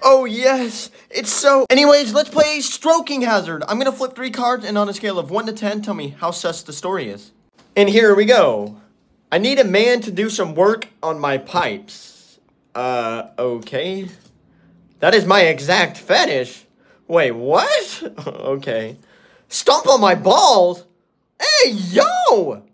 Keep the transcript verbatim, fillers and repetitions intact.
Oh, yes. It's so... Anyways, let's play Stroking Hazard. I'm going to flip three cards, and on a scale of one to ten, tell me how sus the story is. And here we go. I need a man to do some work on my pipes. Uh, okay. That is my exact fetish. Wait, what? Okay. Stomp on my balls? Hey, yo!